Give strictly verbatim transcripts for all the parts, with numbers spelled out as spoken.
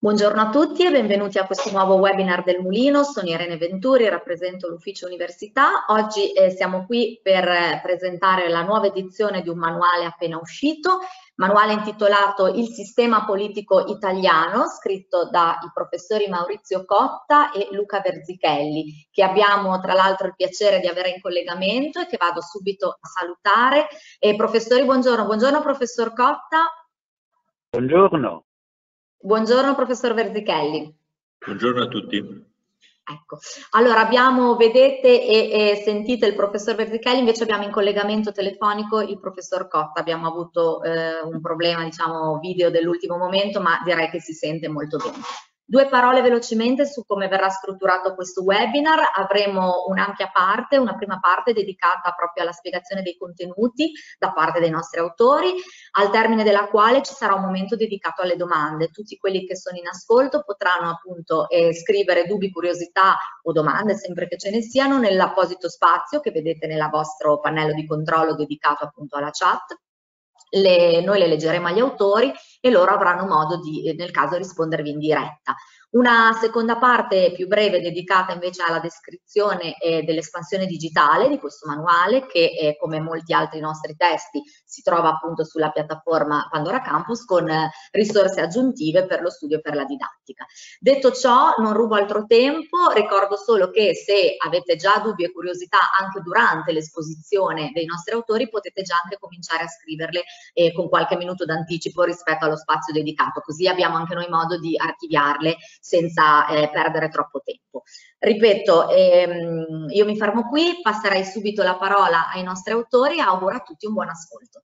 Buongiorno a tutti e benvenuti a questo nuovo webinar del Mulino. Sono Irene Venturi, rappresento l'Ufficio Università. Oggi eh, siamo qui per eh, presentare la nuova edizione di un manuale appena uscito, manuale intitolato Il sistema politico italiano, scritto dai professori Maurizio Cotta e Luca Verzichelli, che abbiamo tra l'altro il piacere di avere in collegamento e che vado subito a salutare. Eh, professori, buongiorno. Buongiorno professor Cotta. Buongiorno. Buongiorno professor Verzichelli. Buongiorno a tutti. Ecco, allora abbiamo, vedete e, e sentite il professor Verzichelli, invece abbiamo in collegamento telefonico il professor Cotta. Abbiamo avuto eh, un problema, diciamo, video dell'ultimo momento, ma direi che si sente molto bene. Due parole velocemente su come verrà strutturato questo webinar. Avremo un'ampia parte, una prima parte dedicata proprio alla spiegazione dei contenuti da parte dei nostri autori, al termine della quale ci sarà un momento dedicato alle domande. Tutti quelli che sono in ascolto potranno appunto eh, scrivere dubbi, curiosità o domande, sempre che ce ne siano, nell'apposito spazio che vedete nel vostro pannello di controllo dedicato appunto alla chat. Le, noi le leggeremo agli autori e loro avranno modo di, nel caso, rispondervi in diretta. Una seconda parte più breve dedicata invece alla descrizione eh, dell'espansione digitale di questo manuale che eh, come molti altri nostri testi si trova appunto sulla piattaforma Pandora Campus con eh, risorse aggiuntive per lo studio e per la didattica. Detto ciò, non rubo altro tempo, ricordo solo che se avete già dubbi e curiosità anche durante l'esposizione dei nostri autori potete già anche cominciare a scriverle eh, con qualche minuto d'anticipo rispetto allo spazio dedicato, così abbiamo anche noi modo di archiviarle senza eh, perdere troppo tempo. Ripeto, ehm, io mi fermo qui, passerei subito la parola ai nostri autori e auguro a tutti un buon ascolto.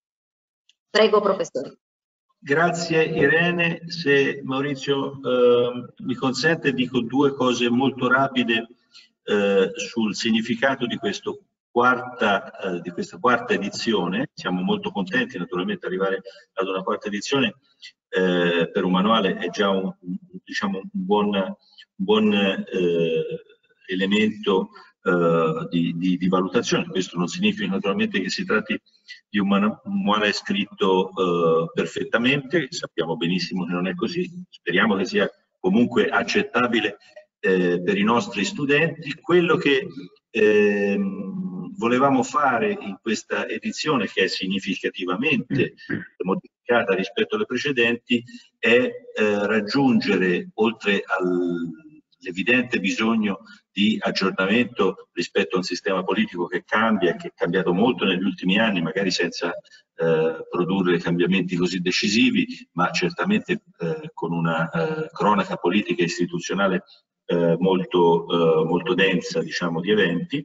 Prego, professore. Grazie Irene. Se Maurizio eh, mi consente, dico due cose molto rapide eh, sul significato di, questo quarta, eh, di questa quarta edizione. Siamo molto contenti naturalmente di arrivare ad una quarta edizione. Eh, per un manuale è già un, diciamo, un buon, un buon eh, elemento eh, di, di, di valutazione. Questo non significa naturalmente che si tratti di un, un manuale scritto eh, perfettamente, sappiamo benissimo che non è così, speriamo che sia comunque accettabile eh, per i nostri studenti. Quello che eh, volevamo fare in questa edizione, che è significativamente modificata rispetto alle precedenti, è eh, raggiungere, oltre all'evidente bisogno di aggiornamento rispetto a un sistema politico che cambia, che è cambiato molto negli ultimi anni, magari senza eh, produrre cambiamenti così decisivi, ma certamente eh, con una eh, cronaca politica e istituzionale eh, molto, eh, molto densa, diciamo, di eventi,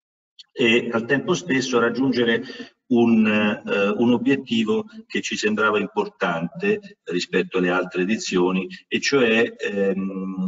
e al tempo stesso raggiungere un, uh, un obiettivo che ci sembrava importante rispetto alle altre edizioni, e cioè ehm,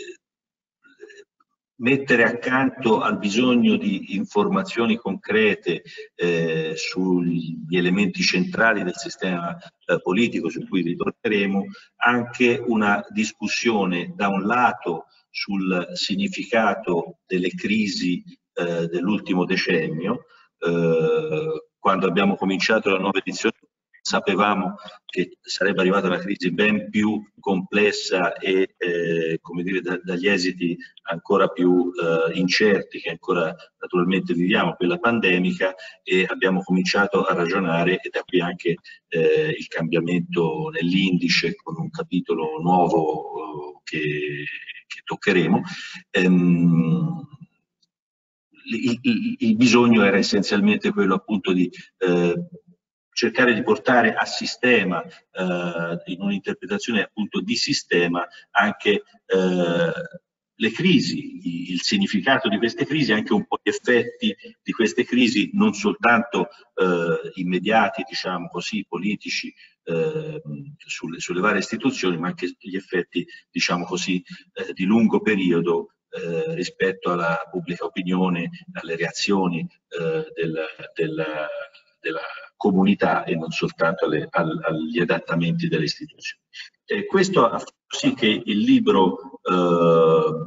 mettere accanto al bisogno di informazioni concrete eh, sugli elementi centrali del sistema eh, politico, su cui ritorneremo, anche una discussione da un lato sul significato delle crisi eh, dell'ultimo decennio. Eh, quando abbiamo cominciato la nuova edizione sapevamo che sarebbe arrivata una crisi ben più complessa e eh, come dire, da, dagli esiti ancora più eh, incerti che ancora naturalmente viviamo, quella pandemica, e abbiamo cominciato a ragionare, e da qui anche eh, il cambiamento nell'indice con un capitolo nuovo eh, che, che toccheremo. Ehm, il, il, il bisogno era essenzialmente quello appunto di eh, cercare di portare a sistema, eh, in un'interpretazione appunto di sistema, anche eh, le crisi, il significato di queste crisi, anche un po' gli effetti di queste crisi, non soltanto eh, immediati, diciamo così, politici, eh, sulle, sulle varie istituzioni, ma anche gli effetti, diciamo così, eh, di lungo periodo eh, rispetto alla pubblica opinione, alle reazioni eh, del, del, della comunità e non soltanto alle, al, agli adattamenti delle istituzioni. E questo ha fatto sì che il libro eh,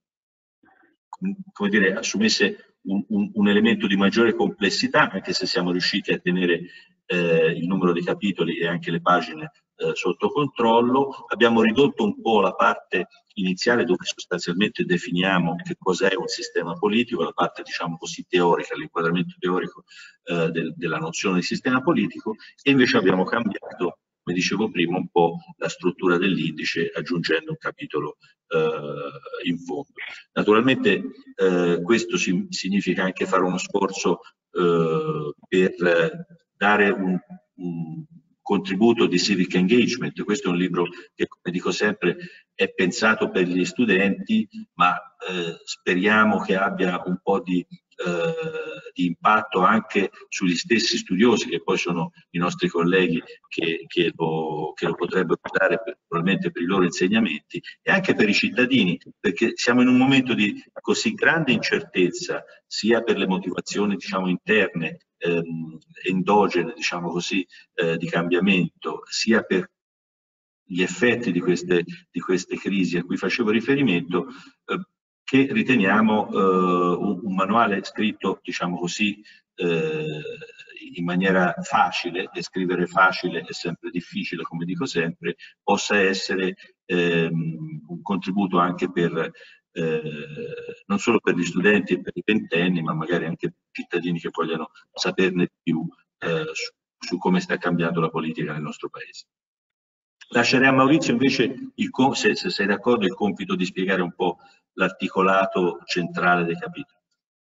come dire, assumesse un, un, un elemento di maggiore complessità, anche se siamo riusciti a tenere eh, il numero di capitoli e anche le pagine eh, sotto controllo. Abbiamo ridotto un po' la parte iniziale dove sostanzialmente definiamo che cos'è un sistema politico, la parte diciamo così teorica, l'inquadramento teorico eh, del, della nozione di sistema politico, e invece abbiamo cambiato, come dicevo prima, un po' la struttura dell'indice aggiungendo un capitolo eh, in fondo. Naturalmente eh, questo si, significa anche fare uno sforzo eh, per dare un, un contributo di civic engagement. Questo è un libro che, come dico sempre, è pensato per gli studenti, ma eh, speriamo che abbia un po' di, eh, di impatto anche sugli stessi studiosi, che poi sono i nostri colleghi che, che, lo, che lo potrebbero usare per, probabilmente per i loro insegnamenti, e anche per i cittadini, perché siamo in un momento di così grande incertezza, sia per le motivazioni diciamo interne, ehm, endogene, diciamo così, eh, di cambiamento, sia per gli effetti di queste, di queste crisi a cui facevo riferimento, eh, che riteniamo eh, un, un manuale scritto, diciamo così, eh, in maniera facile, e scrivere facile è sempre difficile, come dico sempre, possa essere ehm, un contributo anche per, eh, non solo per gli studenti e per i ventenni, ma magari anche per i cittadini che vogliono saperne di più eh, su, su come sta cambiando la politica nel nostro Paese. Lascerei a Maurizio invece, il, se, se sei d'accordo, il compito di spiegare un po' l'articolato centrale dei capitoli.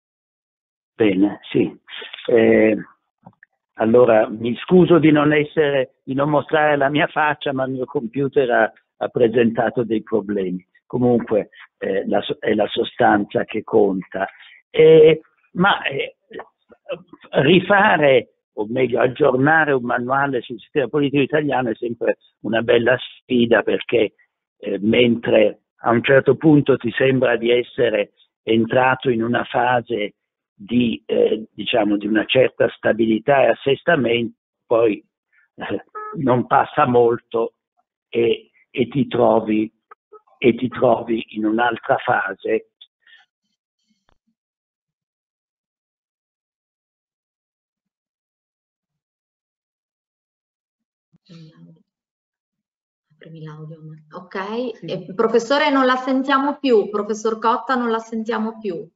Bene, sì. Eh, allora, mi scuso di non essere, di non mostrare la mia faccia, ma il mio computer ha, ha presentato dei problemi. Comunque eh, la, è la sostanza che conta. Eh, ma eh, rifare, o meglio aggiornare un manuale sul sistema politico italiano è sempre una bella sfida, perché eh, mentre a un certo punto ti sembra di essere entrato in una fase di, eh, diciamo, di una certa stabilità e assestamento, poi eh, non passa molto e, e, ti trovi, e ti trovi in un'altra fase. Premi l'audio. Ok, sì. E, professore non la sentiamo più, professor Cotta non la sentiamo più.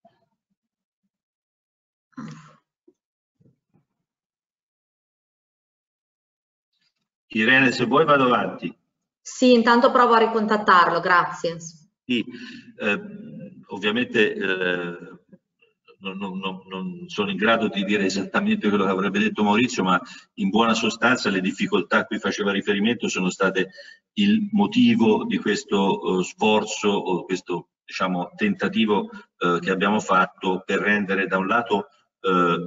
Irene, se vuoi vado avanti. Sì, intanto provo a ricontattarlo, grazie. Sì, eh, ovviamente eh, non, non, non sono in grado di dire esattamente quello che avrebbe detto Maurizio, ma in buona sostanza le difficoltà a cui faceva riferimento sono state il motivo di questo uh, sforzo, o questo diciamo, tentativo uh, che abbiamo fatto per rendere da un lato uh,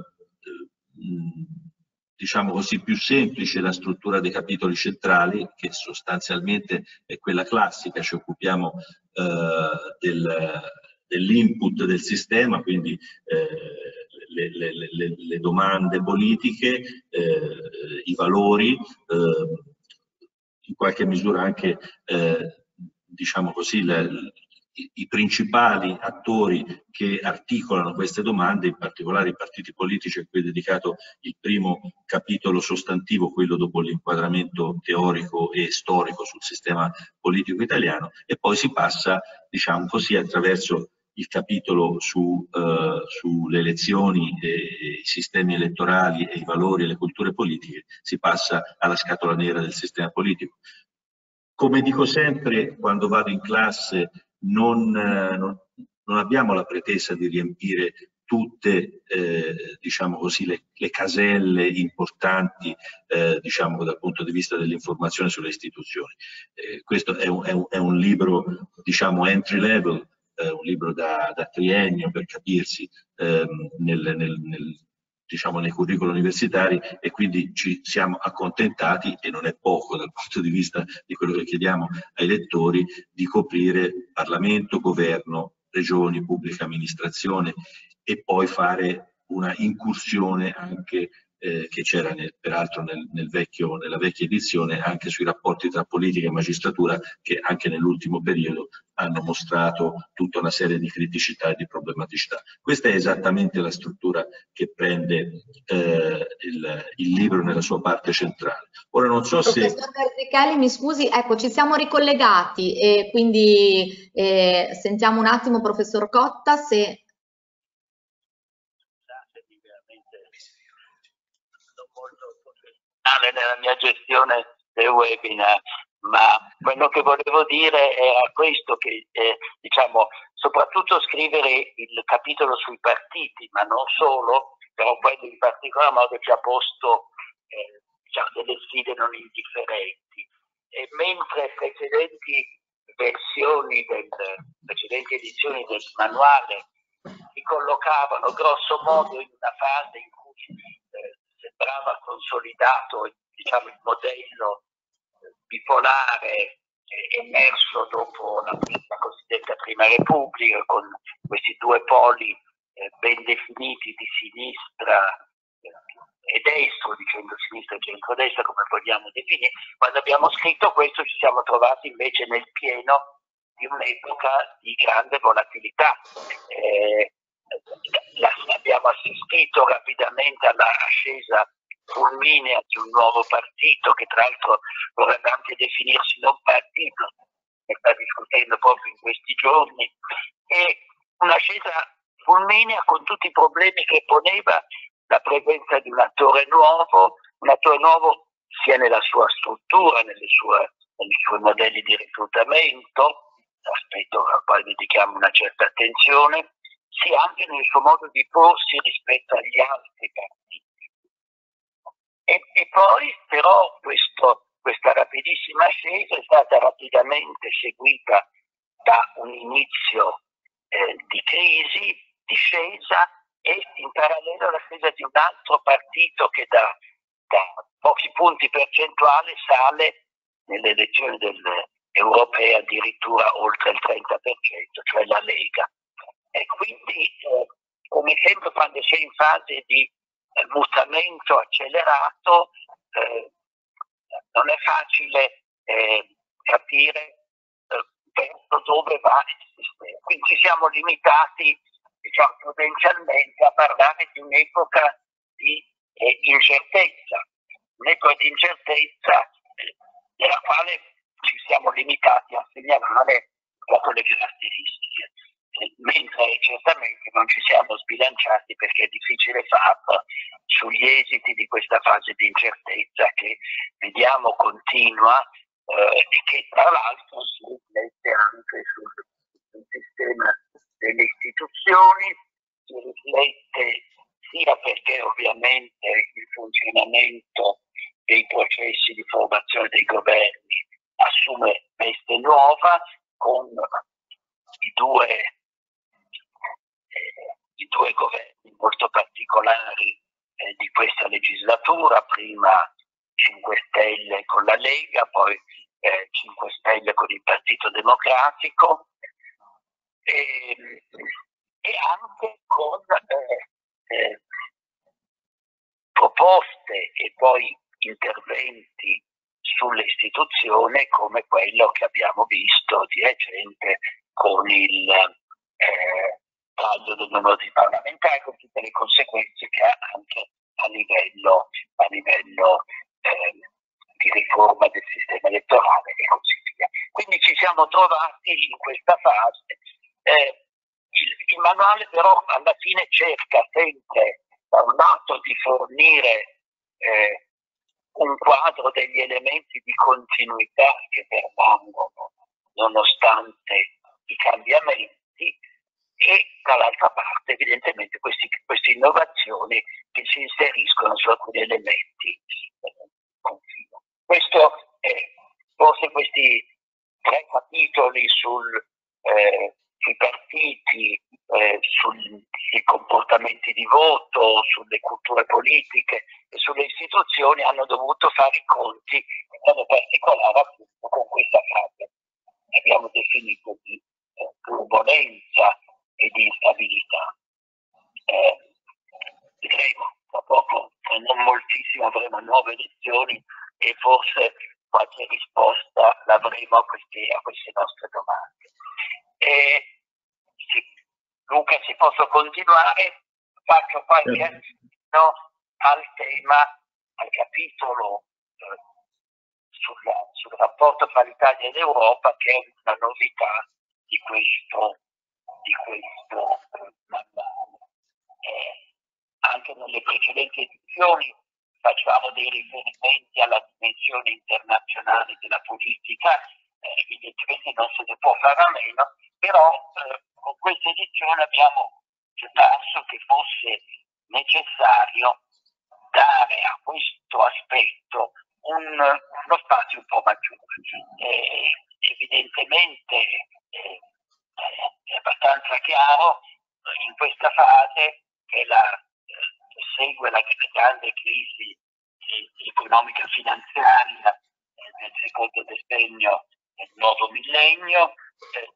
diciamo così, più semplice la struttura dei capitoli centrali, che sostanzialmente è quella classica, ci occupiamo eh, del, dell'input del sistema, quindi eh, le, le, le, le domande politiche, eh, i valori, eh, in qualche misura anche, eh, diciamo così, la, i principali attori che articolano queste domande, in particolare i partiti politici, a cui è dedicato il primo capitolo sostantivo, quello dopo l'inquadramento teorico e storico sul sistema politico italiano, e poi si passa, diciamo così, attraverso il capitolo su, eh, sulle elezioni, e i sistemi elettorali e i valori e le culture politiche, si passa alla scatola nera del sistema politico. Come dico sempre quando vado in classe, Non, non, non abbiamo la pretesa di riempire tutte eh, diciamo così, le, le caselle importanti eh, diciamo, dal punto di vista dell'informazione sulle istituzioni. Eh, questo è un, è, un, è un libro diciamo entry level, eh, un libro da, da triennio per capirsi ehm, nel, nel, nel diciamo nei curriculum universitari, e quindi ci siamo accontentati, e non è poco dal punto di vista di quello che chiediamo ai lettori, di coprire Parlamento, governo, regioni, pubblica amministrazione, e poi fare una incursione anche eh, che c'era peraltro nel, nel vecchio, nella vecchia edizione, anche sui rapporti tra politica e magistratura, che anche nell'ultimo periodo hanno mostrato tutta una serie di criticità e di problematicità. Questa è esattamente la struttura che prende eh, il, il libro nella sua parte centrale. Ora non so se... Professor Verdichelli, mi scusi, ecco, ci siamo ricollegati e quindi eh, sentiamo un attimo professor Cotta se... nella mia gestione del webinar, ma quello che volevo dire era questo, che eh, diciamo soprattutto scrivere il capitolo sui partiti, ma non solo, però quello in particolar modo ci ha posto eh, diciamo, delle sfide non indifferenti, e mentre precedenti versioni del precedenti edizioni del manuale si collocavano grosso modo in una fase in cui eh, sembrava consolidato, diciamo, il modello bipolare emerso dopo la, la cosiddetta Prima Repubblica, con questi due poli eh, ben definiti di sinistra eh, e destro, dicendo sinistra e centrodestra, come vogliamo definire. Quando abbiamo scritto questo ci siamo trovati invece nel pieno di un'epoca di grande volatilità. Eh, la, abbiamo assistito rapidamente alla ascesa fulminea di un nuovo partito che tra l'altro vorrebbe anche definirsi non partito, ne sta discutendo proprio in questi giorni, e un'ascesa fulminea con tutti i problemi che poneva la presenza di un attore nuovo, un attore nuovo sia nella sua struttura, nelle sue, nei suoi modelli di reclutamento, aspetto al quale dedichiamo una certa attenzione, sia anche nel suo modo di porsi rispetto agli altri partiti. E, e poi però questo, questa rapidissima ascesa è stata rapidamente seguita da un inizio eh, di crisi, discesa, e in parallelo l'ascesa di un altro partito che da, da pochi punti percentuali sale nelle elezioni del, europee addirittura oltre il trenta per cento, cioè la Lega. E quindi, eh, come sempre, quando si è in fase di eh, mutamento accelerato, eh, non è facile eh, capire eh, verso dove va il sistema. Quindi ci siamo limitati, diciamo, prudenzialmente a parlare di un'epoca di eh, incertezza, un'epoca di incertezza eh, nella quale ci siamo limitati a segnalare proprio le caratteristiche, mentre certamente non ci siamo sbilanciati, perché è difficile farlo sugli esiti di questa fase di incertezza che vediamo continua eh, e che tra l'altro si riflette anche sul, sul sistema delle istituzioni, si riflette sia perché ovviamente il funzionamento dei processi di formazione dei governi assume veste nuova, con i due, eh, i due governi molto particolari eh, di questa legislatura, prima cinque Stelle con la Lega, poi eh, cinque Stelle con il Partito Democratico, e, e anche con eh, eh, proposte e poi interventi sulle istituzioni come quello che abbiamo visto di recente con il eh, taglio del numero di parlamentari, con tutte le conseguenze che ha anche a livello, a livello eh, di riforma del sistema elettorale e così via. Quindi ci siamo trovati in questa fase. Eh, il, il manuale però alla fine cerca sempre da un lato di fornire eh, un quadro degli elementi di continuità che permangono nonostante i cambiamenti, e dall'altra parte evidentemente questi, queste innovazioni che si inseriscono su alcuni elementi eh, continuo. Questo è, forse questi tre capitoli sul, eh, sui partiti, eh, sul, sui comportamenti di voto, sulle culture politiche e sulle istituzioni hanno dovuto fare i conti in modo particolare appunto con questa fase che abbiamo definito di eh, turbolenza e di instabilità. Eh, vedremo tra poco, non molto massimo avremo nuove elezioni e forse qualche risposta l'avremo a, questi, a queste nostre domande. E, sì, Luca, se posso continuare, faccio qualche accenno al tema, al capitolo eh, sulla, sul rapporto tra l'Italia e l'Europa, che è una novità di questo, di questo eh, manuale. Eh, anche nelle precedenti edizioni facciamo dei riferimenti alla dimensione internazionale della politica, eh, evidentemente non se ne può fare a meno, però eh, con questa edizione abbiamo pensato che fosse necessario dare a questo aspetto un, uno spazio un po' maggiore. Eh, evidentemente eh, è abbastanza chiaro in questa fase che la eh, segue la grande crisi eh, economica finanziaria eh, nel secondo decennio del nuovo millennio, eh,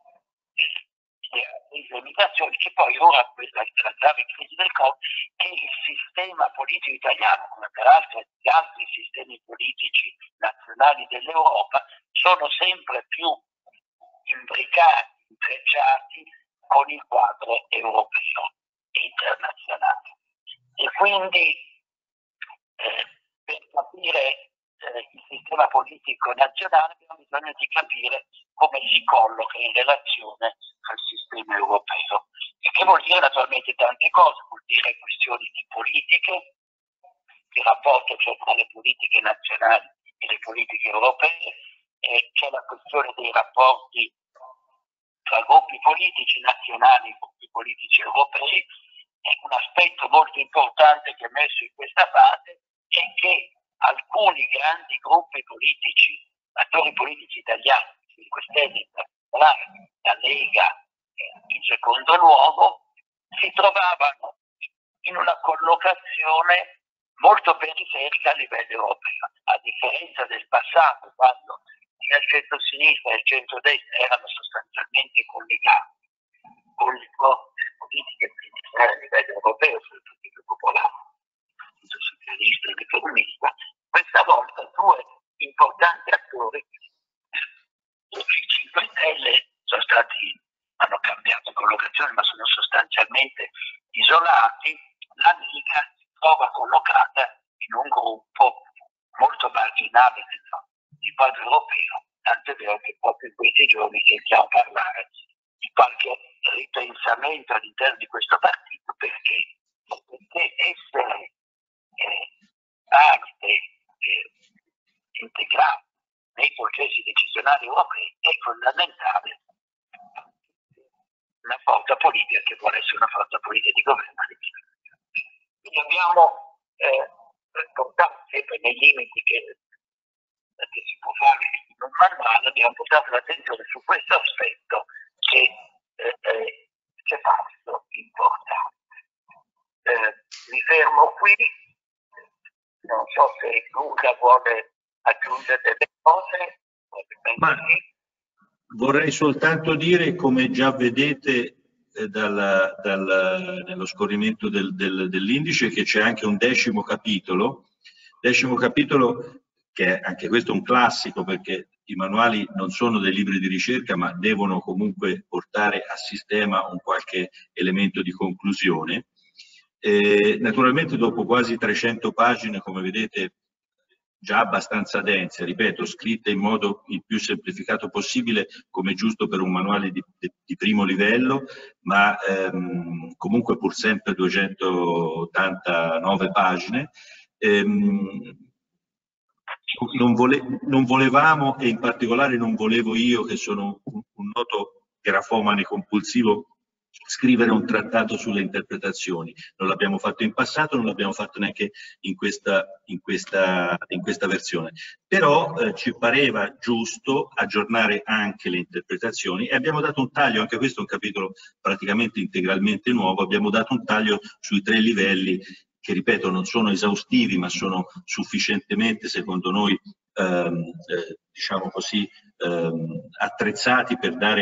le limitazioni che poi ora questa la grave crisi del Covid, che il sistema politico italiano, come peraltro gli altri sistemi politici nazionali dell'Europa, sono sempre più imbricati, intrecciati con il quadro europeo e internazionale. E quindi eh, per capire eh, il sistema politico nazionale abbiamo bisogno di capire come si colloca in relazione al sistema europeo, e che vuol dire naturalmente tante cose, vuol dire questioni di politiche, il rapporto cioè tra le politiche nazionali e le politiche europee, e c'è la questione dei rapporti tra gruppi politici nazionali e gruppi politici europei. E un aspetto molto importante che è messo in questa fase è che alcuni grandi gruppi politici, attori politici italiani, cinque Stelle, la Lega in secondo luogo, si trovavano in una collocazione molto periferica a livello europeo, a differenza del passato, quando sia il centro-sinistra e il centro-destra erano sostanzialmente collegati con le forze politiche principali a livello europeo, soprattutto il popolare, il socialista e il comunista. Questa volta due importanti attori, i cinque Stelle, sono stati, hanno cambiato collocazione, ma sono sostanzialmente isolati. La Lega si trova collocata in un gruppo molto marginale del quadro europeo, tanto è vero che proprio in questi giorni sentiamo parlare di qualche ripensamento all'interno di questo partito, perché, perché essere eh, parte eh, integrata nei processi decisionali europei è fondamentale una forza politica che vuole essere una forza politica di governo. Quindi abbiamo eh, portato sempre nei limiti che, che si può fare in un manuale, abbiamo portato l'attenzione su questo aspetto che eh, eh, c'è passo importante. Eh, mi fermo qui, non so se Luca vuole aggiungere delle cose. Ma vorrei soltanto dire, come già vedete eh, dal, dal, nello scorrimento del, del, dell'indice, che c'è anche un decimo capitolo, decimo capitolo che è anche questo un classico, perché i manuali non sono dei libri di ricerca, ma devono comunque portare a sistema un qualche elemento di conclusione. Eh, naturalmente dopo quasi trecento pagine, come vedete, già abbastanza dense, ripeto, scritte in modo il più semplificato possibile, come giusto per un manuale di, di, di primo livello, ma ehm, comunque pur sempre duecentottantanove pagine. Ehm, non, vole, non volevamo, e in particolare non volevo io, che sono un, un noto grafomane compulsivo, scrivere un trattato sulle interpretazioni. Non l'abbiamo fatto in passato, non l'abbiamo fatto neanche in questa, in questa, in questa versione. Però eh, ci pareva giusto aggiornare anche le interpretazioni e abbiamo dato un taglio, anche questo è un capitolo praticamente integralmente nuovo, abbiamo dato un taglio sui tre livelli che, ripeto, non sono esaustivi, ma sono sufficientemente, secondo noi, ehm, eh, diciamo così, ehm, attrezzati per dare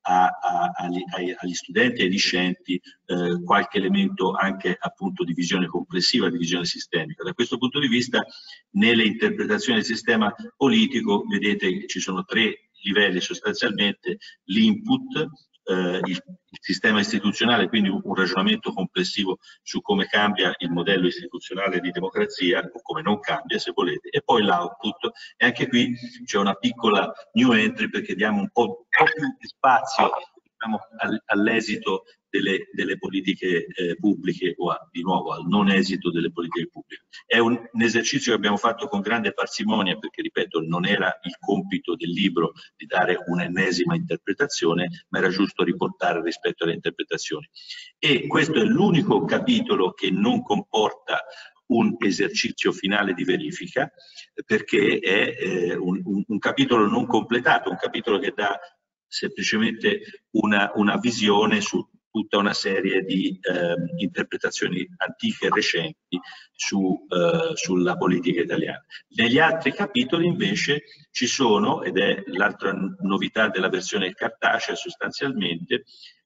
a, a, agli, agli studenti e ai discenti eh, qualche elemento anche appunto di visione complessiva, di visione sistemica. Da questo punto di vista, nelle interpretazioni del sistema politico, vedete che ci sono tre livelli sostanzialmente: l'input, eh, il, il sistema istituzionale, quindi un, un ragionamento complessivo su come cambia il modello istituzionale di democrazia, o come non cambia se volete, e poi l'output, e anche qui c'è una piccola new entry perché diamo un po', un po' più di spazio, diciamo, all'esito delle, delle politiche eh, pubbliche, o a, di nuovo al non esito delle politiche pubbliche. È un, un esercizio che abbiamo fatto con grande parsimonia perché, ripeto, non era il compito del libro di dare un'ennesima interpretazione, ma era giusto riportare rispetto alle interpretazioni. E questo è l'unico capitolo che non comporta un esercizio finale di verifica, perché è eh, un, un, un capitolo non completato, un capitolo che dà semplicemente una, una visione su tutta una serie di eh, interpretazioni antiche e recenti su, eh, sulla politica italiana. Negli altri capitoli invece ci sono, ed è l'altra novità della versione cartacea sostanzialmente,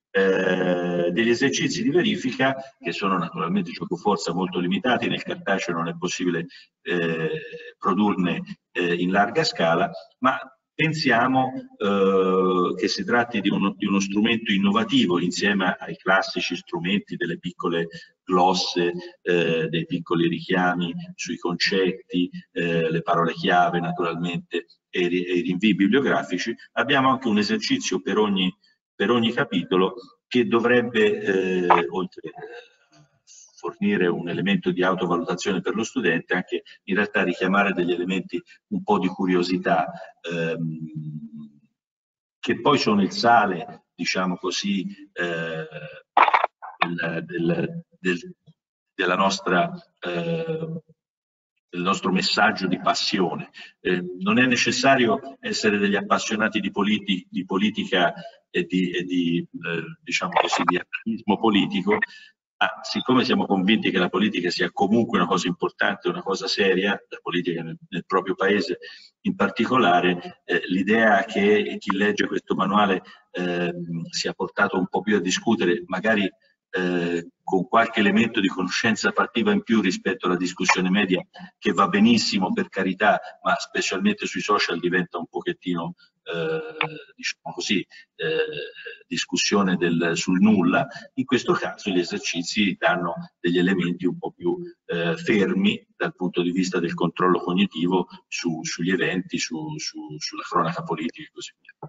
eh, degli esercizi di verifica che sono naturalmente giocoforza molto limitati. Nel cartaceo non è possibile eh, produrne eh, in larga scala, ma pensiamo eh, che si tratti di uno, di uno strumento innovativo insieme ai classici strumenti delle piccole glosse, eh, dei piccoli richiami sui concetti, eh, le parole chiave naturalmente e, e i rinvii bibliografici. Abbiamo anche un esercizio per ogni, per ogni capitolo che dovrebbe, eh, oltre a fornire un elemento di autovalutazione per lo studente, anche in realtà richiamare degli elementi un po' di curiosità, ehm, che poi sono il sale, diciamo così, eh, del, del, del, della nostra, eh, del nostro messaggio di passione. Eh, non è necessario essere degli appassionati di, politi di politica e di, e di eh, diciamo così, di attivismo politico. Ah, siccome siamo convinti che la politica sia comunque una cosa importante, una cosa seria, la politica nel, nel proprio paese in particolare, eh, l'idea che chi legge questo manuale eh, sia portato un po' più a discutere, magari eh, con qualche elemento di conoscenza fattiva in più rispetto alla discussione media, che va benissimo per carità, ma specialmente sui social diventa un pochettino Eh, diciamo così, eh, discussione del, sul nulla. In questo caso gli esercizi danno degli elementi un po' più eh, fermi dal punto di vista del controllo cognitivo su, sugli eventi, su, su, sulla cronaca politica e così via.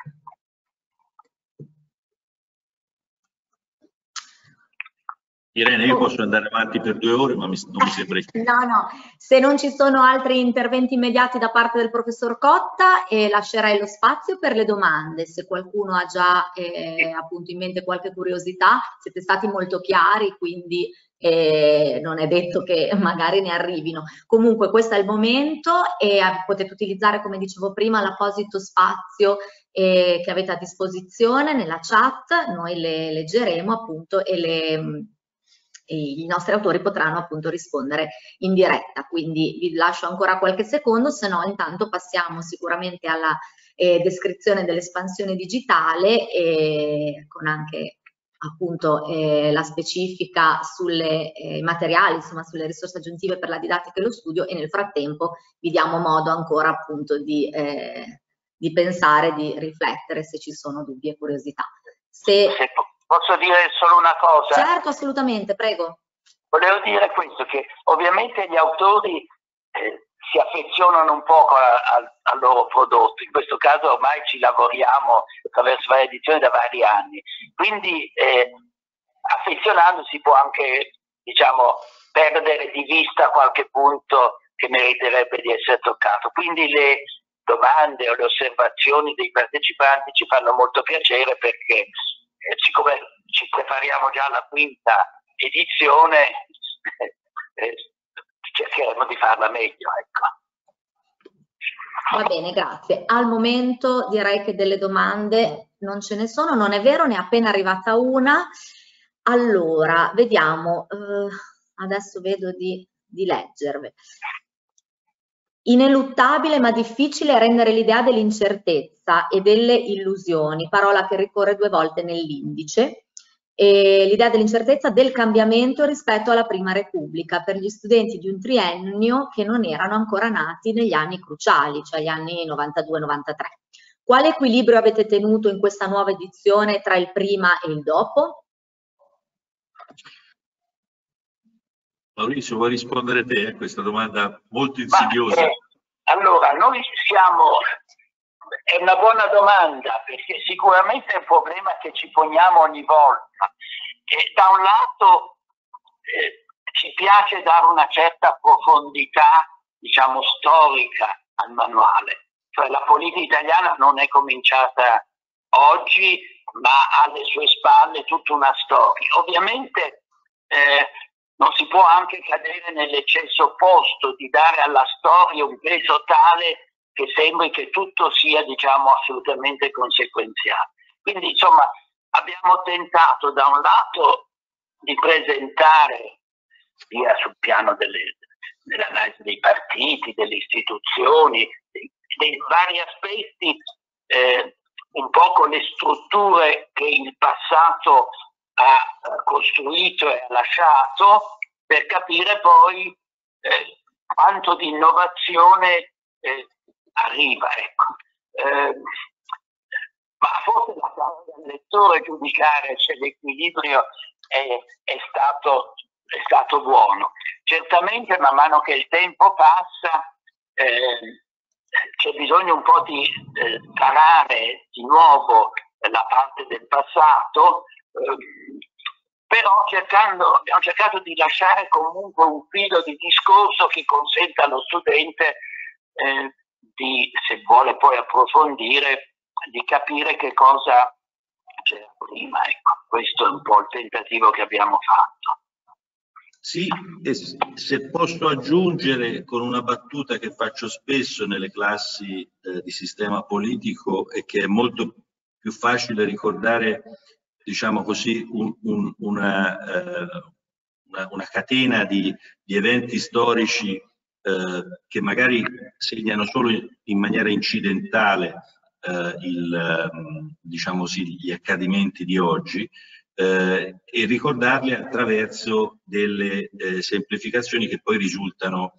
Irene, io posso andare avanti per due ore, ma mi, non mi sembra che... No, no, se non ci sono altri interventi immediati da parte del professor Cotta, eh, lascerei lo spazio per le domande. Se qualcuno ha già eh, appunto in mente qualche curiosità, siete stati molto chiari, quindi eh, non è detto che magari ne arrivino. Comunque questo è il momento e eh, potete utilizzare, come dicevo prima, l'apposito spazio eh, che avete a disposizione nella chat. Noi le leggeremo appunto e le... i nostri autori potranno appunto rispondere in diretta, quindi vi lascio ancora qualche secondo, se no intanto passiamo sicuramente alla eh, descrizione dell'espansione digitale eh, con anche appunto eh, la specifica sulle eh, materiali, insomma sulle risorse aggiuntive per la didattica e lo studio, e nel frattempo vi diamo modo ancora appunto di, eh, di pensare, di riflettere se ci sono dubbi e curiosità. Se... Posso dire solo una cosa? Certo, assolutamente, prego. Volevo dire questo, che ovviamente gli autori eh, si affezionano un po' al loro prodotto, in questo caso ormai ci lavoriamo attraverso varie edizioni da vari anni, quindi eh, affezionandosi può anche, diciamo, perdere di vista qualche punto che meriterebbe di essere toccato, quindi le domande o le osservazioni dei partecipanti ci fanno molto piacere, perché Eh, siccome ci prepariamo già alla quinta edizione, eh, cercheremo di farla meglio, ecco. Va bene, grazie. Al momento direi che delle domande non ce ne sono, non è vero, ne è appena arrivata una. Allora, vediamo, eh, adesso vedo di, di leggervi. Ineluttabile ma difficile è rendere l'idea dell'incertezza e delle illusioni, parola che ricorre due volte nell'indice. L'idea dell'incertezza del cambiamento rispetto alla Prima Repubblica per gli studenti di un triennio che non erano ancora nati negli anni cruciali, cioè gli anni novantadue novantatré. Quale equilibrio avete tenuto in questa nuova edizione tra il prima e il dopo? Maurizio, vuoi rispondere te a questa domanda molto insidiosa? Ma, eh, allora, noi siamo... È una buona domanda, perché sicuramente è un problema che ci poniamo ogni volta. E da un lato eh, ci piace dare una certa profondità, diciamo, storica al manuale. Cioè la politica italiana non è cominciata oggi, ma ha alle sue spalle tutta una storia. Ovviamente eh, non si può anche cadere nell'eccesso opposto di dare alla storia un peso tale che sembri che tutto sia, diciamo, assolutamente conseguenziale. Quindi, insomma, abbiamo tentato da un lato di presentare, sia sul piano delle, dell'analisi dei partiti, delle istituzioni, dei, dei vari aspetti, eh, un po' con le strutture che il passato ha costruito e ha lasciato, per capire poi eh, quanto di innovazione eh, arriva, ecco. Eh, ma forse la cosa del lettore giudicare se l'equilibrio è, è, stato, è stato buono. Certamente man mano che il tempo passa eh, c'è bisogno un po' di eh, tarare di nuovo la parte del passato, eh, però cercando, abbiamo cercato di lasciare comunque un filo di discorso che consenta allo studente eh, di, se vuole poi approfondire, di capire che cosa c'era prima. Ecco, questo è un po' il tentativo che abbiamo fatto. Sì, e se posso aggiungere con una battuta che faccio spesso nelle classi eh, di sistema politico e che è molto più facile ricordare, diciamo così, un, un, una, eh, una, una catena di, di eventi storici eh, che magari segnano solo in, in maniera incidentale eh, il, diciamo così, gli accadimenti di oggi. Eh, e ricordarle attraverso delle eh, semplificazioni che poi risultano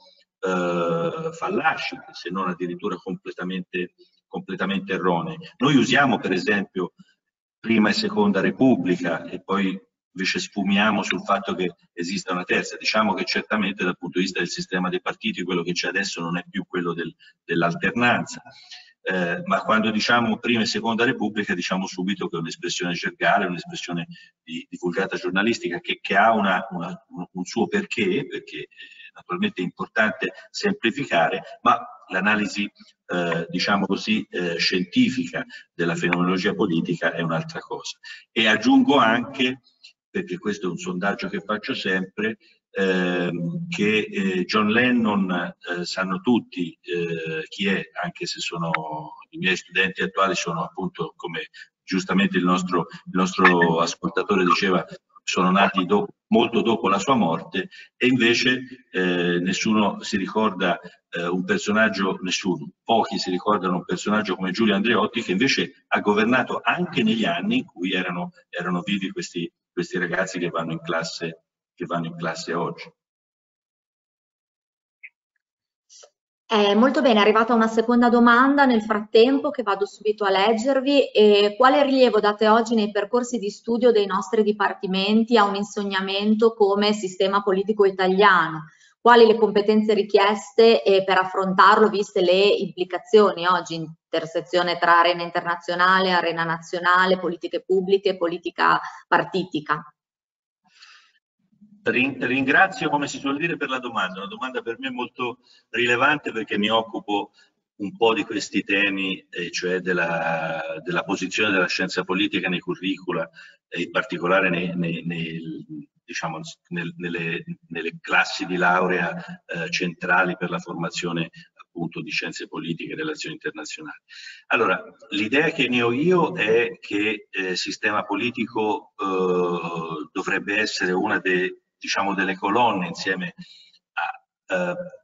eh, fallaci, se non addirittura completamente, completamente erronee. Noi usiamo per esempio Prima e Seconda Repubblica e poi invece sfumiamo sul fatto che esista una terza. Diciamo che certamente dal punto di vista del sistema dei partiti quello che c'è adesso non è più quello del, dell'alternanza. Eh, ma quando diciamo Prima e Seconda Repubblica diciamo subito che è un'espressione gergale, un'espressione di, di vulgata giornalistica che, che ha una, una, un suo perché, perché eh, naturalmente è importante semplificare, ma l'analisi eh, diciamo così eh, scientifica della fenomenologia politica è un'altra cosa. E aggiungo anche, perché questo è un sondaggio che faccio sempre, Eh, che eh, John Lennon eh, sanno tutti eh, chi è, anche se sono i miei studenti attuali sono appunto, come giustamente il nostro, il nostro ascoltatore diceva, sono nati do, molto dopo la sua morte, e invece eh, nessuno si ricorda eh, un personaggio, nessuno, pochi si ricordano un personaggio come Giulio Andreotti, che invece ha governato anche negli anni in cui erano, erano vivi questi, questi ragazzi che vanno in classe che vanno in classe oggi. Eh, molto bene, è arrivata una seconda domanda nel frattempo che vado subito a leggervi. E quale rilievo date oggi nei percorsi di studio dei nostri dipartimenti a un insegnamento come sistema politico italiano? Quali le competenze richieste eh, per affrontarlo, viste le implicazioni oggi, intersezione tra arena internazionale, arena nazionale, politiche pubbliche, politica partitica? Ringrazio, come si suol dire, per la domanda, una domanda per me molto rilevante perché mi occupo un po' di questi temi, eh, cioè della, della posizione della scienza politica nei curricula, e in particolare nei, nei, nei, diciamo, nel, nelle, nelle classi di laurea eh, centrali per la formazione appunto di scienze politiche e relazioni internazionali. Allora, l'idea che ne ho io è che il eh, sistema politico eh, dovrebbe essere una dei diciamo delle colonne insieme a, uh,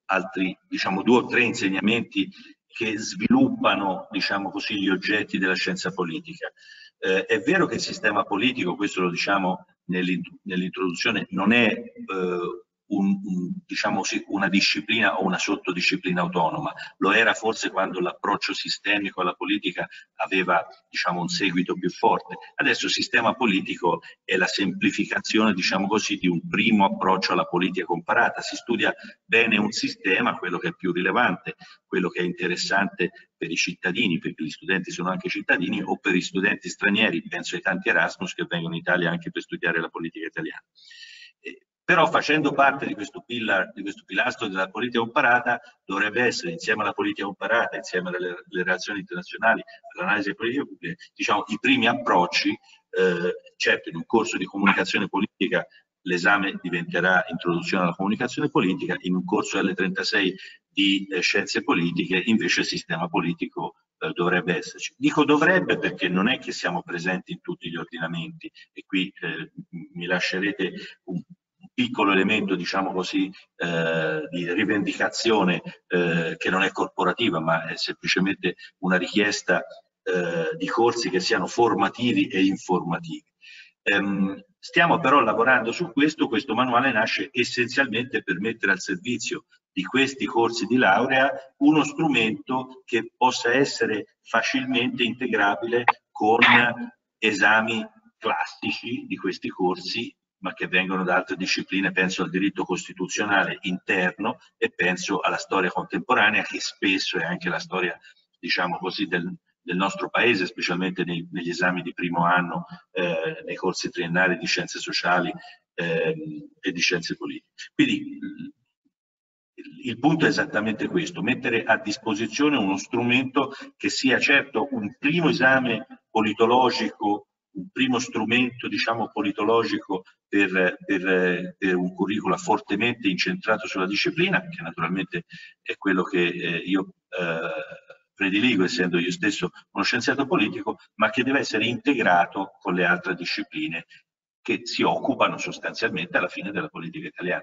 altri, diciamo, due o tre insegnamenti che sviluppano, diciamo così, gli oggetti della scienza politica. Eh, è vero che il sistema politico, questo lo diciamo nell'introduzione, non è eh, un, un, diciamo così, una disciplina o una sottodisciplina autonoma. Lo era forse quando l'approccio sistemico alla politica aveva, diciamo, un seguito più forte. Adesso il sistema politico è la semplificazione, diciamo così, di un primo approccio alla politica comparata. Si studia bene un sistema, quello che è più rilevante, quello che è interessante per i cittadini, perché gli studenti sono anche cittadini, o per gli studenti stranieri, penso ai tanti Erasmus che vengono in Italia anche per studiare la politica italiana. Eh, però facendo parte di questo, pillar, di questo pilastro della politica comparata, dovrebbe essere, insieme alla politica comparata, insieme alle, alle relazioni internazionali, all'analisi delle politiche pubbliche, diciamo, i primi approcci. Eh, certo, in un corso di comunicazione politica l'esame diventerà introduzione alla comunicazione politica, in un corso L trentasei di eh, scienze politiche invece il sistema politico eh, dovrebbe esserci. Dico dovrebbe perché non è che siamo presenti in tutti gli ordinamenti, e qui eh, mi lascerete un piccolo elemento, diciamo così, eh, di rivendicazione eh, che non è corporativa, ma è semplicemente una richiesta eh, di corsi che siano formativi e informativi. Ehm, stiamo però lavorando su questo. Questo manuale nasce essenzialmente per mettere al servizio di questi corsi di laurea uno strumento che possa essere facilmente integrabile con esami classici di questi corsi, ma che vengono da altre discipline. Penso al diritto costituzionale interno e penso alla storia contemporanea, che spesso è anche la storia, diciamo così, del, del nostro paese, specialmente nei, negli esami di primo anno, eh, nei corsi triennali di scienze sociali eh, e di scienze politiche. Quindi il punto è esattamente questo: mettere a disposizione uno strumento che sia certo un primo esame politologico, un primo strumento, diciamo, politologico per, per, per un curricula fortemente incentrato sulla disciplina, che naturalmente è quello che eh, io eh, prediligo, essendo io stesso uno scienziato politico, ma che deve essere integrato con le altre discipline che si occupano sostanzialmente alla fine della politica italiana.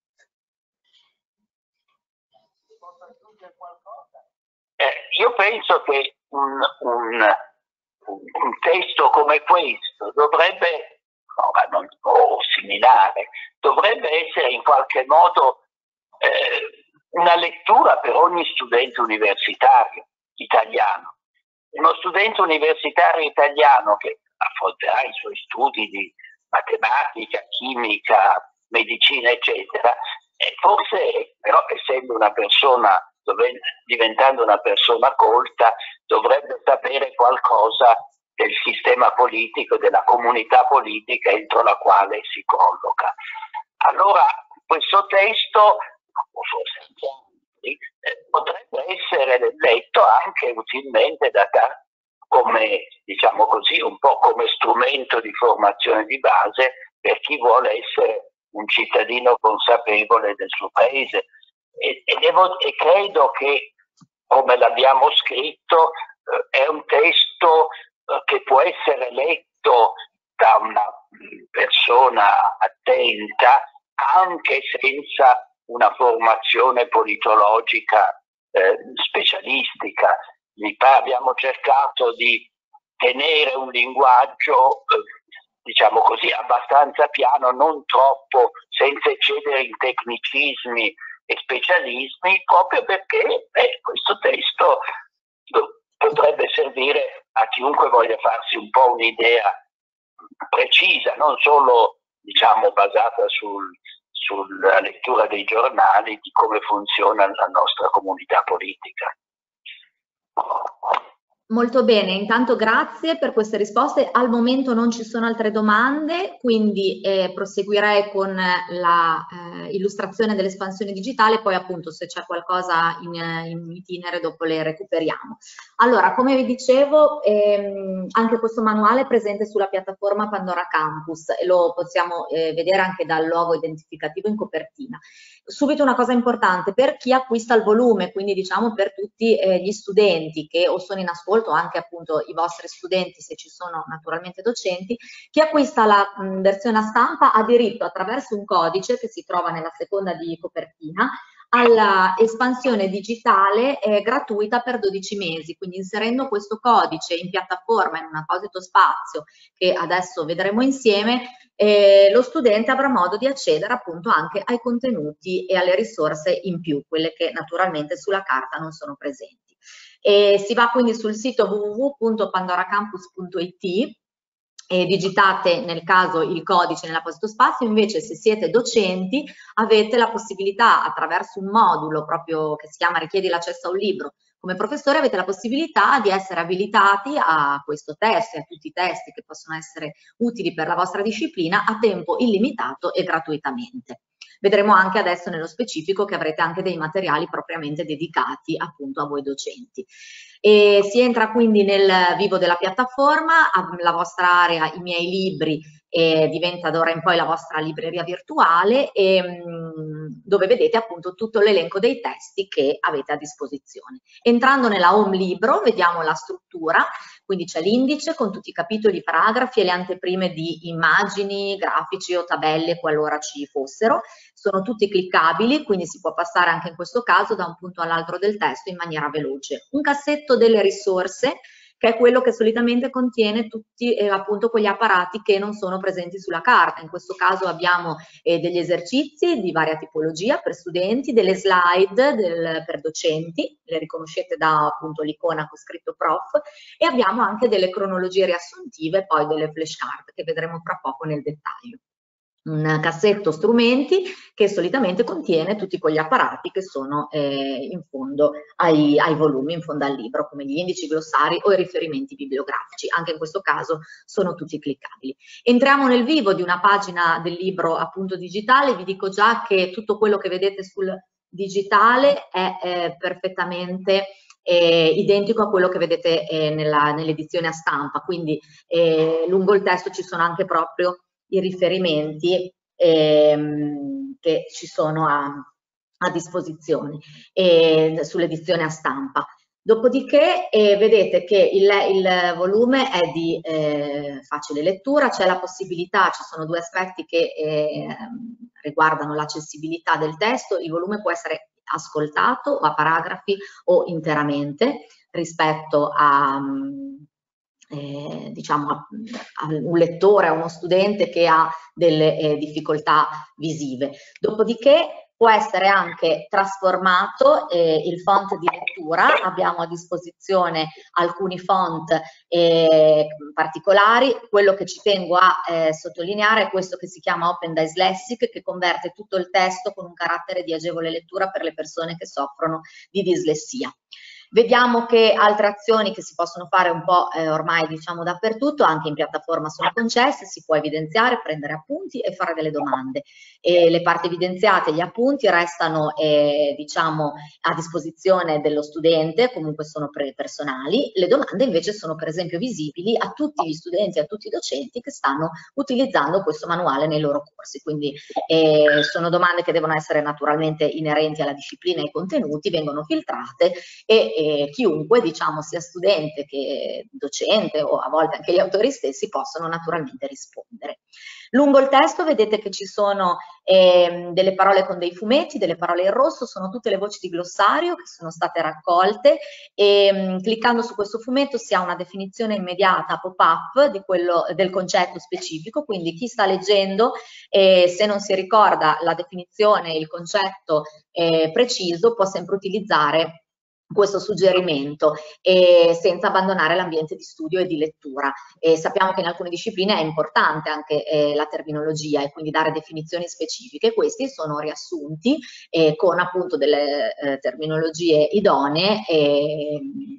Eh, io penso che un, un, un testo come questo dovrebbe, no, non, o similare, dovrebbe essere in qualche modo eh, una lettura per ogni studente universitario italiano. Uno studente universitario italiano che affronterà i suoi studi di matematica, chimica, medicina, eccetera, e forse però, essendo una persona, diventando una persona colta, dovrebbe sapere qualcosa del sistema politico, della comunità politica entro la quale si colloca. Allora questo testo, o forse anche altri, eh, potrebbe essere letto anche utilmente da come, diciamo così, un po' come strumento di formazione di base per chi vuole essere un cittadino consapevole del suo paese. E, e, devo, e credo che, come l'abbiamo scritto, eh, è un testo eh, che può essere letto da una persona attenta anche senza una formazione politologica eh, specialistica. Abbiamo cercato di tenere un linguaggio eh, diciamo così abbastanza piano, non troppo, senza eccedere in tecnicismi e specialismi, proprio perché eh, questo testo potrebbe servire a chiunque voglia farsi un po' un'idea precisa, non solo, diciamo, basata sul, sulla lettura dei giornali di come funziona la nostra comunità politica. Molto bene, intanto grazie per queste risposte. Al momento non ci sono altre domande, quindi eh, proseguirei con la eh, illustrazione dell'espansione digitale, poi appunto se c'è qualcosa in, in itinere dopo le recuperiamo. Allora, come vi dicevo, ehm, anche questo manuale è presente sulla piattaforma Pandora Campus e lo possiamo eh, vedere anche dal logo identificativo in copertina. Subito una cosa importante: per chi acquista il volume, quindi diciamo per tutti eh, gli studenti che o sono in ascolto, anche appunto i vostri studenti, se ci sono naturalmente docenti, chi acquista la mh, versione a stampa ha diritto, attraverso un codice che si trova nella seconda di copertina, alla espansione digitale eh, gratuita per dodici mesi, quindi inserendo questo codice in piattaforma in un apposito spazio che adesso vedremo insieme, eh, lo studente avrà modo di accedere appunto anche ai contenuti e alle risorse in più, quelle che naturalmente sulla carta non sono presenti. E si va quindi sul sito w w w punto pandora campus punto i t e digitate nel caso il codice nell'apposito spazio. Invece se siete docenti avete la possibilità, attraverso un modulo proprio che si chiama richiedi l'accesso a un libro, come professore avete la possibilità di essere abilitati a questo test e a tutti i testi che possono essere utili per la vostra disciplina a tempo illimitato e gratuitamente. Vedremo anche adesso nello specifico che avrete anche dei materiali propriamente dedicati appunto a voi docenti. E si entra quindi nel vivo della piattaforma, la vostra area, i miei libri, e diventa d'ora in poi la vostra libreria virtuale, e, mh, dove vedete appunto tutto l'elenco dei testi che avete a disposizione. Entrando nella home libro vediamo la struttura, quindi c'è l'indice con tutti i capitoli, i paragrafi e le anteprime di immagini, grafici o tabelle qualora ci fossero. Sono tutti cliccabili, quindi si può passare anche in questo caso da un punto all'altro del testo in maniera veloce. Un cassetto delle risorse, che è quello che solitamente contiene tutti eh, appunto quegli apparati che non sono presenti sulla carta. In questo caso abbiamo eh, degli esercizi di varia tipologia per studenti, delle slide del, per docenti, le riconoscete da appunto l'icona con scritto prof, e abbiamo anche delle cronologie riassuntive e poi delle flashcard che vedremo fra poco nel dettaglio. Un cassetto strumenti che solitamente contiene tutti quegli apparati che sono eh, in fondo ai, ai volumi, in fondo al libro, come gli indici, glossari o i riferimenti bibliografici. Anche in questo caso sono tutti cliccabili. Entriamo nel vivo di una pagina del libro appunto digitale. Vi dico già che tutto quello che vedete sul digitale è eh, perfettamente Eh, identico a quello che vedete eh, nell'edizione a stampa, quindi eh, lungo il testo ci sono anche proprio i riferimenti ehm, che ci sono a, a disposizione eh, sull'edizione a stampa. Dopodiché eh, vedete che il, il volume è di eh, facile lettura, c'è la possibilità, ci sono due aspetti che eh, riguardano l'accessibilità del testo. Il volume può essere ascoltato a paragrafi o interamente rispetto a Eh, diciamo a, a un lettore, a uno studente che ha delle eh, difficoltà visive. Dopodiché può essere anche trasformato eh, il font di lettura. Abbiamo a disposizione alcuni font eh, particolari. Quello che ci tengo a eh, sottolineare è questo che si chiama Open Dyslexic, che converte tutto il testo con un carattere di agevole lettura per le persone che soffrono di dislessia. Vediamo che altre azioni che si possono fare un po' eh, ormai diciamo dappertutto, anche in piattaforma sono concesse, si può evidenziare, prendere appunti e fare delle domande. E le parti evidenziate, gli appunti restano eh, diciamo a disposizione dello studente, comunque sono personali. Le domande invece sono per esempio visibili a tutti gli studenti, a tutti i docenti che stanno utilizzando questo manuale nei loro corsi, quindi eh, sono domande che devono essere naturalmente inerenti alla disciplina e ai contenuti, vengono filtrate e E chiunque, diciamo, sia studente che docente o a volte anche gli autori stessi possono naturalmente rispondere. Lungo il testo vedete che ci sono eh, delle parole con dei fumetti, delle parole in rosso, sono tutte le voci di glossario che sono state raccolte e mh, cliccando su questo fumetto si ha una definizione immediata pop-up di quello, del concetto specifico, quindi chi sta leggendo eh, se non si ricorda la definizione, il concetto eh, preciso può sempre utilizzare questo suggerimento eh, senza abbandonare l'ambiente di studio e di lettura. E sappiamo che in alcune discipline è importante anche eh, la terminologia e quindi dare definizioni specifiche. Questi sono riassunti eh, con appunto delle eh, terminologie idonee eh,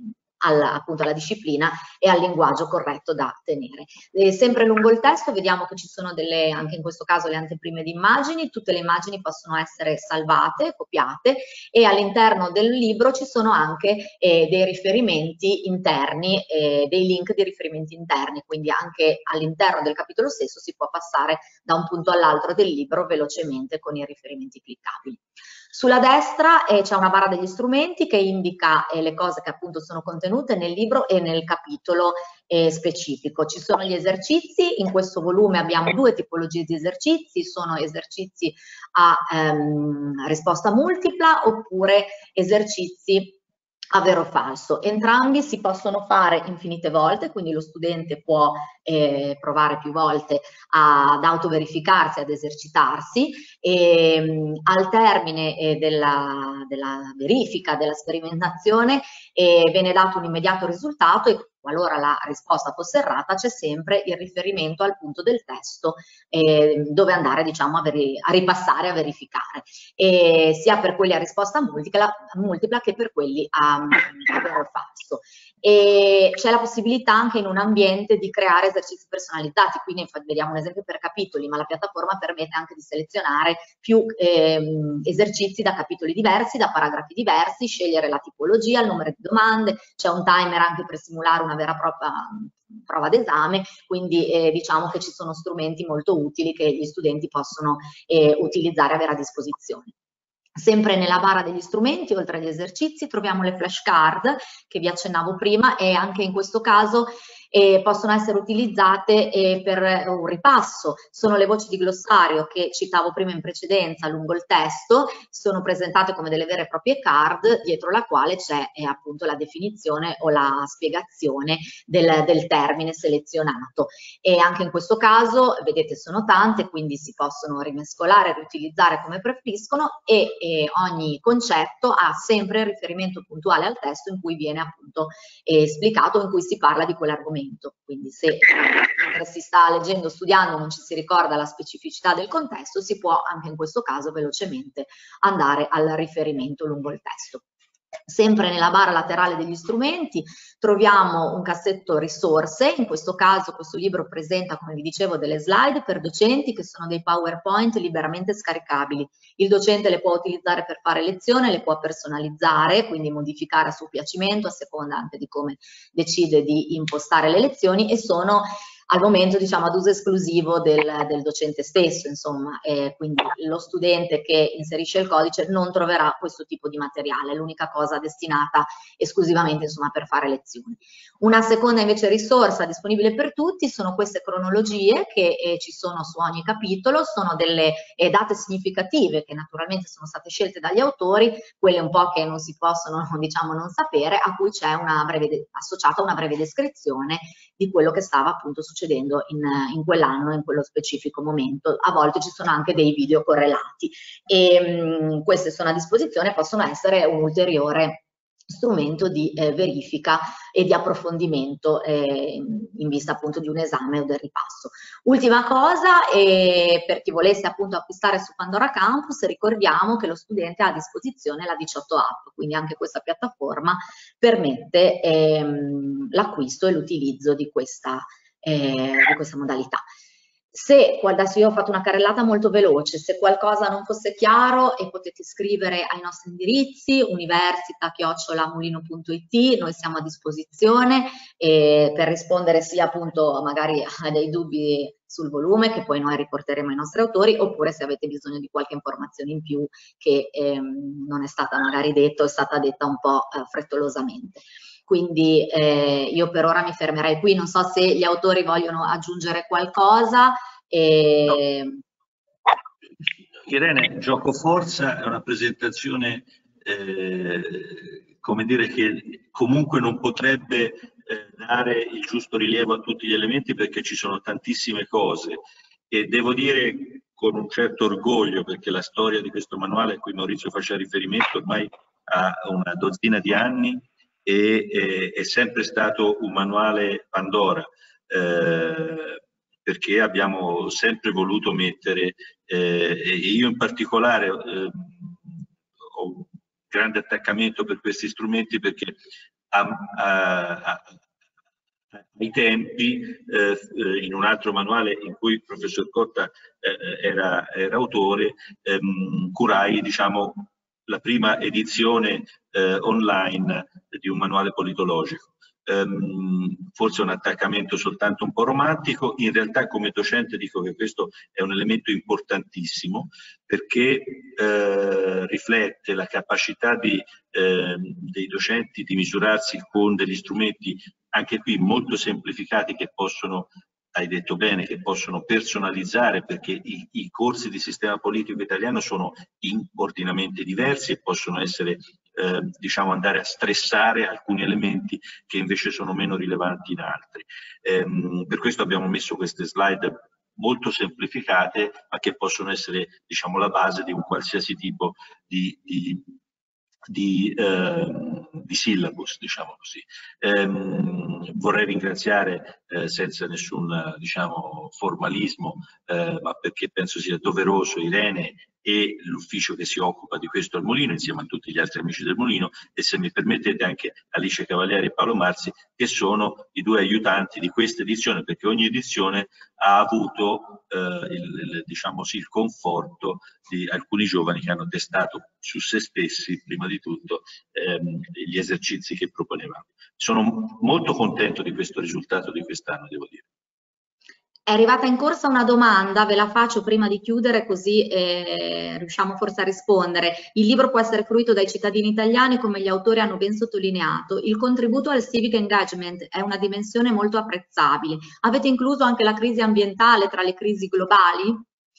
alla, appunto alla disciplina e al linguaggio corretto da tenere. E sempre lungo il testo vediamo che ci sono delle, anche in questo caso, le anteprime di immagini. Tutte le immagini possono essere salvate, copiate, e all'interno del libro ci sono anche eh, dei riferimenti interni, eh, dei link di riferimenti interni, quindi anche all'interno del capitolo stesso si può passare da un punto all'altro del libro velocemente con i riferimenti cliccabili. Sulla destra eh, c'è una barra degli strumenti che indica eh, le cose che appunto sono contenute nel libro e nel capitolo eh, specifico. Ci sono gli esercizi, in questo volume abbiamo due tipologie di esercizi, sono esercizi a ehm, risposta multipla oppure esercizi a vero o falso. Entrambi si possono fare infinite volte, quindi lo studente può eh, provare più volte ad autoverificarsi, ad esercitarsi e mh, al termine eh, della, della verifica, della sperimentazione eh, viene dato un immediato risultato e qualora la risposta fosse errata c'è sempre il riferimento al punto del testo eh, dove andare diciamo a, a ripassare, a verificare, e sia per quelli a risposta multipla, multipla che per quelli a, a vero o falso. E c'è la possibilità anche in un ambiente di creare esercizi personalizzati, quindi infatti vediamo un esempio per capitoli, ma la piattaforma permette anche di selezionare più ehm, esercizi da capitoli diversi, da paragrafi diversi, scegliere la tipologia, il numero di domande, c'è un timer anche per simulare una vera e propria prova d'esame, quindi eh, diciamo che ci sono strumenti molto utili che gli studenti possono eh, utilizzare e avere a disposizione. Sempre nella barra degli strumenti, oltre agli esercizi, troviamo le flashcard che vi accennavo prima e anche in questo caso eh, possono essere utilizzate eh, per un ripasso. Sono le voci di glossario che citavo prima in precedenza lungo il testo, sono presentate come delle vere e proprie card dietro la quale c'è eh, appunto la definizione o la spiegazione del, del termine selezionato. E anche in questo caso, vedete, sono tante, quindi si possono rimescolare e riutilizzare come preferiscono e, e ogni concetto ha sempre il riferimento puntuale al testo in cui viene appunto eh, esplicato, in cui si parla di quell'argomento. Quindi se mentre si sta leggendo, studiando, non ci si ricorda la specificità del contesto, si può anche in questo caso velocemente andare al riferimento lungo il testo. Sempre nella barra laterale degli strumenti troviamo un cassetto risorse, in questo caso questo libro presenta, come vi dicevo, delle slide per docenti che sono dei PowerPoint liberamente scaricabili. Il docente le può utilizzare per fare lezione, le può personalizzare, quindi modificare a suo piacimento a seconda anche di come decide di impostare le lezioni, e sono al momento diciamo ad uso esclusivo del, del docente stesso, insomma, eh, quindi lo studente che inserisce il codice non troverà questo tipo di materiale, è l'unica cosa destinata esclusivamente insomma per fare lezioni. Una seconda invece risorsa disponibile per tutti sono queste cronologie che eh, ci sono su ogni capitolo, sono delle eh, date significative che naturalmente sono state scelte dagli autori, quelle un po' che non si possono diciamo non sapere, a cui c'è una breve associata una breve descrizione di quello che stava appunto succedendo in, in quell'anno, in quello specifico momento. A volte ci sono anche dei video correlati e mh, queste sono a disposizione, possono essere un ulteriore strumento di eh, verifica e di approfondimento eh, in vista appunto di un esame o del ripasso. Ultima cosa, eh, per chi volesse appunto acquistare su Pandora Campus, ricordiamo che lo studente ha a disposizione la diciotto app, quindi anche questa piattaforma permette ehm, l'acquisto e l'utilizzo di questa Eh, di questa modalità. Se adesso io ho fatto una carrellata molto veloce, se qualcosa non fosse chiaro e potete scrivere ai nostri indirizzi università chiocciola mulino punto it, noi siamo a disposizione eh, per rispondere sia appunto magari a dei dubbi sul volume che poi noi riporteremo ai nostri autori, oppure se avete bisogno di qualche informazione in più che ehm, non è stata magari detta o è stata detta un po' eh, frettolosamente. Quindi eh, io per ora mi fermerei qui, non so se gli autori vogliono aggiungere qualcosa. E... No. Irene, Gioco Forza è una presentazione, eh, come dire, che comunque non potrebbe eh, dare il giusto rilievo a tutti gli elementi perché ci sono tantissime cose e devo dire con un certo orgoglio, perché la storia di questo manuale a cui Maurizio faceva riferimento ormai ha una dozzina di anni, e eh, è sempre stato un manuale Pandora, eh, perché abbiamo sempre voluto mettere, eh, e io in particolare eh, ho un grande attaccamento per questi strumenti perché a, a, a, ai tempi, eh, in un altro manuale in cui il professor Cotta eh, era, era autore, ehm, curai diciamo la prima edizione eh, online di un manuale politologico ehm, forse un attaccamento soltanto un po' romantico. In realtà come docente dico che questo è un elemento importantissimo, perché eh, riflette la capacità di, eh, dei docenti di misurarsi con degli strumenti anche qui molto semplificati, che possono, hai detto bene, che possono personalizzare, perché i, i corsi di sistema politico italiano sono in ordinamenti diversi e possono essere, eh, diciamo, andare a stressare alcuni elementi che invece sono meno rilevanti in altri. Ehm, per questo abbiamo messo queste slide molto semplificate, ma che possono essere, diciamo, la base di un qualsiasi tipo di, di Di, eh, di syllabus, diciamo così. Ehm, vorrei ringraziare eh, senza nessun, diciamo, formalismo, eh, ma perché penso sia doveroso, Irene e l'ufficio che si occupa di questo al Mulino, insieme a tutti gli altri amici del Mulino, e se mi permettete anche Alice Cavalieri e Paolo Marzi, che sono i due aiutanti di questa edizione, perché ogni edizione ha avuto eh, il, il, diciamo sì, il conforto di alcuni giovani che hanno testato su se stessi, prima di tutto, ehm, gli esercizi che proponevamo. Sono molto contento di questo risultato di quest'anno, devo dire. È arrivata in corsa una domanda, ve la faccio prima di chiudere, così eh, riusciamo forse a rispondere. Il libro può essere fruito dai cittadini italiani, come gli autori hanno ben sottolineato. Il contributo al civic engagement è una dimensione molto apprezzabile. Avete incluso anche la crisi ambientale tra le crisi globali?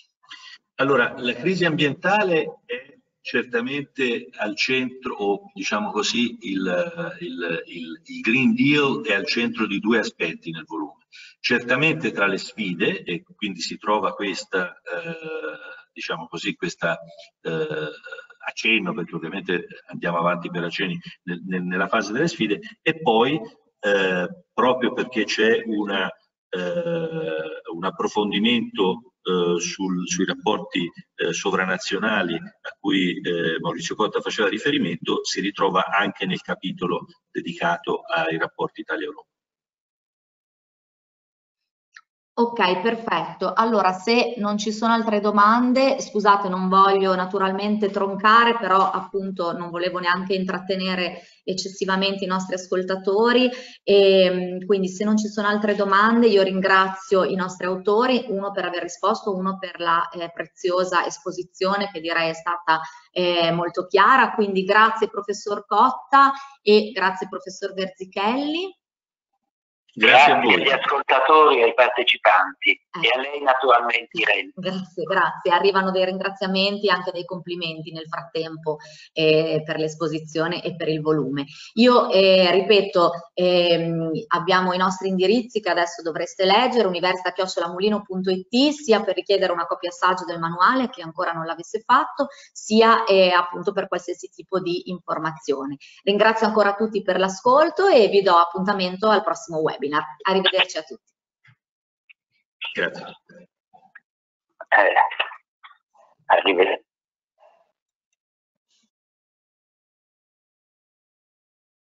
Allora, la crisi ambientale è certamente al centro, o diciamo così, il, il, il, il Green Deal è al centro di due aspetti nel volume. Certamente tra le sfide, e quindi si trova questa, eh, diciamo così, questa eh, accenno, perché ovviamente andiamo avanti per accenni nel, nel, nella fase delle sfide, e poi eh, proprio perché c'è una, eh, un approfondimento Eh, sul, sui rapporti eh, sovranazionali a cui eh, Maurizio Cotta faceva riferimento, si ritrova anche nel capitolo dedicato ai rapporti Italia-Europa. Ok, perfetto. Allora, se non ci sono altre domande, scusate, non voglio naturalmente troncare, però appunto non volevo neanche intrattenere eccessivamente i nostri ascoltatori, e quindi se non ci sono altre domande io ringrazio i nostri autori, uno per aver risposto, uno per la eh, preziosa esposizione che direi è stata eh, molto chiara, quindi grazie professor Cotta e grazie professor Verzichelli. Grazie, grazie agli ascoltatori e ai partecipanti eh. e a lei naturalmente, Irene. Grazie, grazie. Arrivano dei ringraziamenti e anche dei complimenti nel frattempo eh, per l'esposizione e per il volume. Io eh, ripeto, ehm, abbiamo i nostri indirizzi che adesso dovreste leggere, università chiocciola mulino punto it, sia per richiedere una copia assaggio del manuale che ancora non l'avesse fatto, sia eh, appunto per qualsiasi tipo di informazione. Ringrazio ancora tutti per l'ascolto e vi do appuntamento al prossimo webinar. Arrivederci a tutti. Grazie. Eh, arrivederci.